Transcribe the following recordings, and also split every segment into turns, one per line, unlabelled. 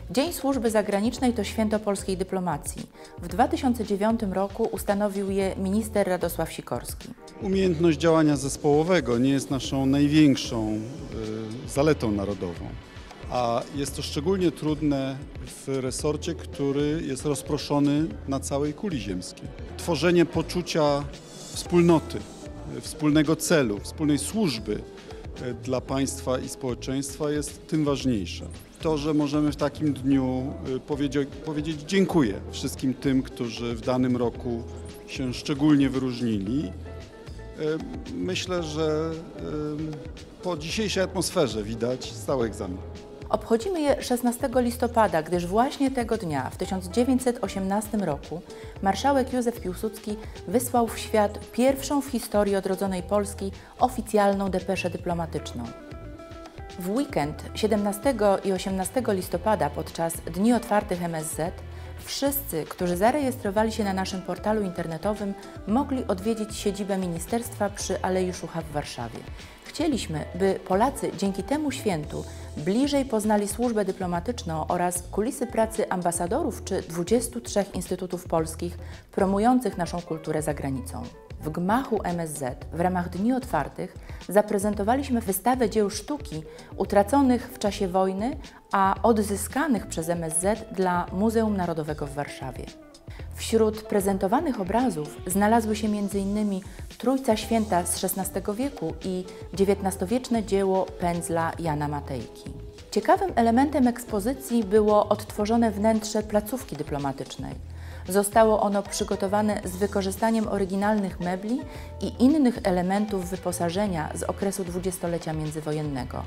Dzień Służby Zagranicznej to święto polskiej dyplomacji. W 2009 roku ustanowił je minister Radosław Sikorski.
Umiejętność działania zespołowego nie jest naszą największą zaletą narodową, a jest to szczególnie trudne w resorcie, który jest rozproszony na całej kuli ziemskiej. Tworzenie poczucia wspólnoty, wspólnego celu, wspólnej służby dla państwa i społeczeństwa jest tym ważniejsze. To, że możemy w takim dniu powiedzieć dziękuję wszystkim tym, którzy w danym roku się szczególnie wyróżnili. Myślę, że po dzisiejszej atmosferze widać cały egzamin.
Obchodzimy je 16 listopada, gdyż właśnie tego dnia, w 1918 roku, marszałek Józef Piłsudski wysłał w świat pierwszą w historii odrodzonej Polski oficjalną depeszę dyplomatyczną. W weekend 17 i 18 listopada podczas Dni Otwartych MSZ wszyscy, którzy zarejestrowali się na naszym portalu internetowym, mogli odwiedzić siedzibę ministerstwa przy Alei Szucha w Warszawie. Chcieliśmy, by Polacy dzięki temu świętu bliżej poznali służbę dyplomatyczną oraz kulisy pracy ambasadorów czy 23 instytutów polskich promujących naszą kulturę za granicą. W gmachu MSZ w ramach Dni Otwartych zaprezentowaliśmy wystawę dzieł sztuki utraconych w czasie wojny, a odzyskanych przez MSZ dla Muzeum Narodowego w Warszawie. Wśród prezentowanych obrazów znalazły się m.in. Trójca Święta z XVI wieku i XIX-wieczne dzieło pędzla Jana Matejki. Ciekawym elementem ekspozycji było odtworzone wnętrze placówki dyplomatycznej. Zostało ono przygotowane z wykorzystaniem oryginalnych mebli i innych elementów wyposażenia z okresu dwudziestolecia międzywojennego.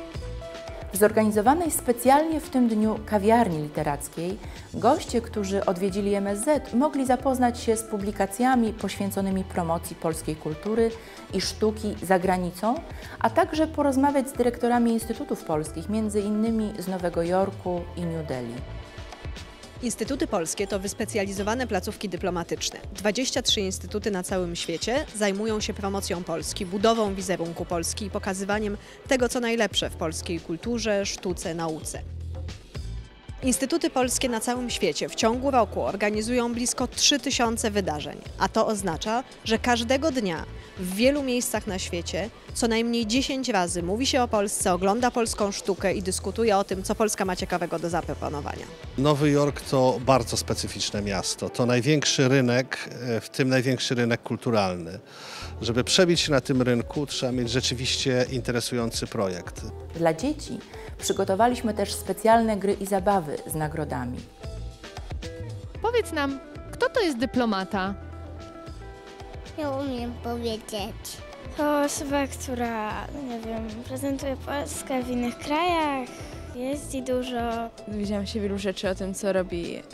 W zorganizowanej specjalnie w tym dniu kawiarni literackiej goście, którzy odwiedzili MSZ, mogli zapoznać się z publikacjami poświęconymi promocji polskiej kultury i sztuki za granicą, a także porozmawiać z dyrektorami instytutów polskich, m.in. z Nowego Jorku i New Delhi.
Instytuty polskie to wyspecjalizowane placówki dyplomatyczne. 23 instytuty na całym świecie zajmują się promocją Polski, budową wizerunku Polski i pokazywaniem tego, co najlepsze w polskiej kulturze, sztuce, nauce. Instytuty polskie na całym świecie w ciągu roku organizują blisko 3000 wydarzeń, a to oznacza, że każdego dnia w wielu miejscach na świecie co najmniej 10 razy mówi się o Polsce, ogląda polską sztukę i dyskutuje o tym, co Polska ma ciekawego do zaproponowania.
Nowy Jork to bardzo specyficzne miasto. To największy rynek, w tym największy rynek kulturalny. Żeby przebić się na tym rynku, trzeba mieć rzeczywiście interesujący projekt.
Dla dzieci przygotowaliśmy też specjalne gry i zabawy z nagrodami.
Powiedz nam, kto to jest dyplomata?
Nie umiem powiedzieć.
To osoba, która, nie wiem, prezentuje Polskę w innych krajach, jeździ dużo.
Dowiedziałam się wielu rzeczy o tym, co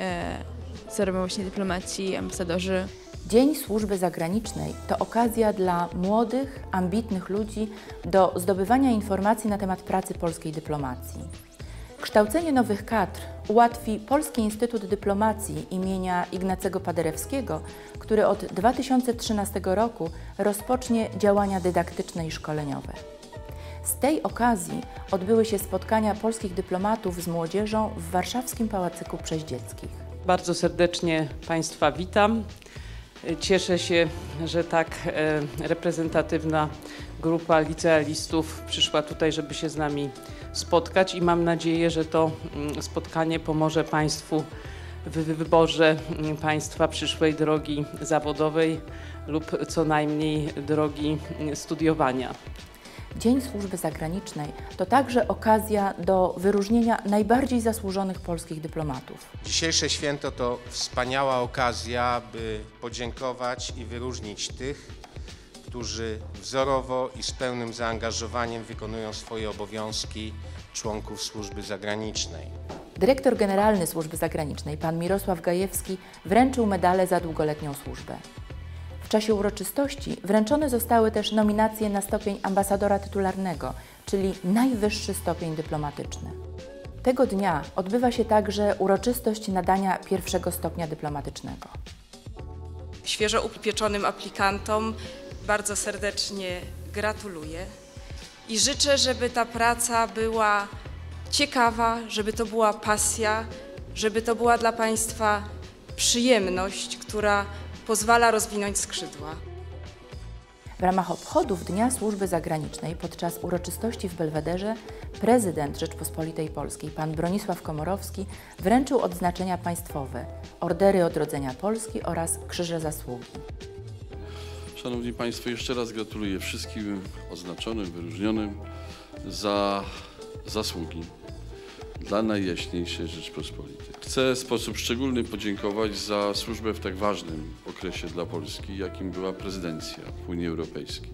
robią właśnie dyplomaci, ambasadorzy.
Dzień Służby Zagranicznej to okazja dla młodych, ambitnych ludzi do zdobywania informacji na temat pracy polskiej dyplomacji. Kształcenie nowych kadr ułatwi Polski Instytut Dyplomacji imienia Ignacego Paderewskiego, który od 2013 roku rozpocznie działania dydaktyczne i szkoleniowe. Z tej okazji odbyły się spotkania polskich dyplomatów z młodzieżą w warszawskim Pałacyku Przeździeckich.
Bardzo serdecznie Państwa witam. Cieszę się, że tak reprezentatywna grupa licealistów przyszła tutaj, żeby się z nami spotkać i mam nadzieję, że to spotkanie pomoże Państwu w wyborze Państwa przyszłej drogi zawodowej lub co najmniej drogi studiowania.
Dzień Służby Zagranicznej to także okazja do wyróżnienia najbardziej zasłużonych polskich dyplomatów.
Dzisiejsze święto to wspaniała okazja, by podziękować i wyróżnić tych, którzy wzorowo i z pełnym zaangażowaniem wykonują swoje obowiązki członków służby zagranicznej.
Dyrektor Generalny Służby Zagranicznej, pan Mirosław Gajewski, wręczył medale za długoletnią służbę. W czasie uroczystości wręczone zostały też nominacje na stopień ambasadora tytularnego, czyli najwyższy stopień dyplomatyczny. Tego dnia odbywa się także uroczystość nadania pierwszego stopnia dyplomatycznego.
Świeżo upieczonym aplikantom bardzo serdecznie gratuluję i życzę, żeby ta praca była ciekawa, żeby to była pasja, żeby to była dla Państwa przyjemność, która pozwala rozwinąć skrzydła.
W ramach obchodów Dnia Służby Zagranicznej podczas uroczystości w Belwederze prezydent Rzeczpospolitej Polskiej, pan Bronisław Komorowski, wręczył odznaczenia państwowe, Ordery Odrodzenia Polski oraz Krzyże Zasługi.
Szanowni Państwo, jeszcze raz gratuluję wszystkim odznaczonym, wyróżnionym za zasługi dla Najjaśniejszej Rzeczpospolitej. Chcę w sposób szczególny podziękować za służbę w tak ważnym okresie dla Polski, jakim była prezydencja w Unii Europejskiej.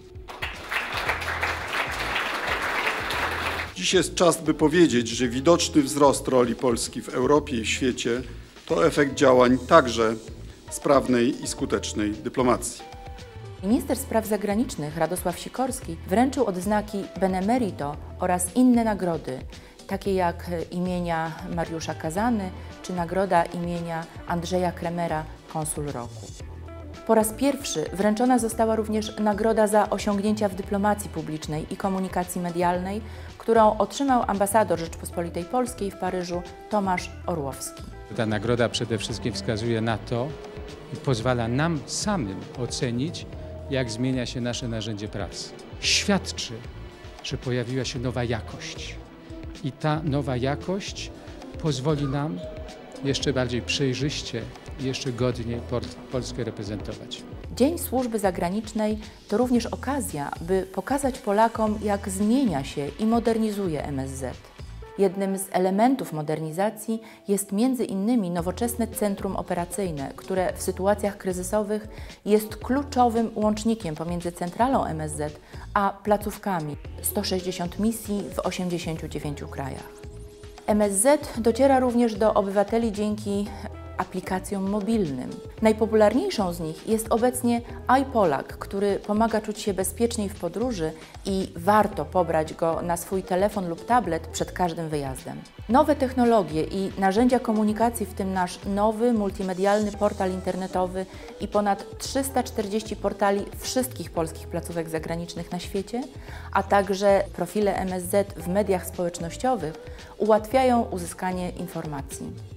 Dziś jest czas, by powiedzieć, że widoczny wzrost roli Polski w Europie i w świecie to efekt działań także sprawnej i skutecznej dyplomacji.
Minister Spraw Zagranicznych Radosław Sikorski wręczył odznaki Benemerito oraz inne nagrody, takie jak imienia Mariusza Kazany czy nagroda imienia Andrzeja Kremera, konsul roku. Po raz pierwszy wręczona została również nagroda za osiągnięcia w dyplomacji publicznej i komunikacji medialnej, którą otrzymał ambasador Rzeczpospolitej Polskiej w Paryżu Tomasz Orłowski.
Ta nagroda przede wszystkim wskazuje na to i pozwala nam samym ocenić, jak zmienia się nasze narzędzie pracy. Świadczy, że pojawiła się nowa jakość i ta nowa jakość pozwoli nam jeszcze bardziej przejrzyście i jeszcze godniej Polskę reprezentować.
Dzień Służby Zagranicznej to również okazja, by pokazać Polakom, jak zmienia się i modernizuje MSZ. Jednym z elementów modernizacji jest między innymi nowoczesne centrum operacyjne, które w sytuacjach kryzysowych jest kluczowym łącznikiem pomiędzy centralą MSZ a placówkami. 160 misji w 89 krajach. MSZ dociera również do obywateli dzięki aplikacjom mobilnym. Najpopularniejszą z nich jest obecnie iPolak, który pomaga czuć się bezpieczniej w podróży i warto pobrać go na swój telefon lub tablet przed każdym wyjazdem. Nowe technologie i narzędzia komunikacji, w tym nasz nowy multimedialny portal internetowy i ponad 340 portali wszystkich polskich placówek zagranicznych na świecie, a także profile MSZ w mediach społecznościowych ułatwiają uzyskanie informacji.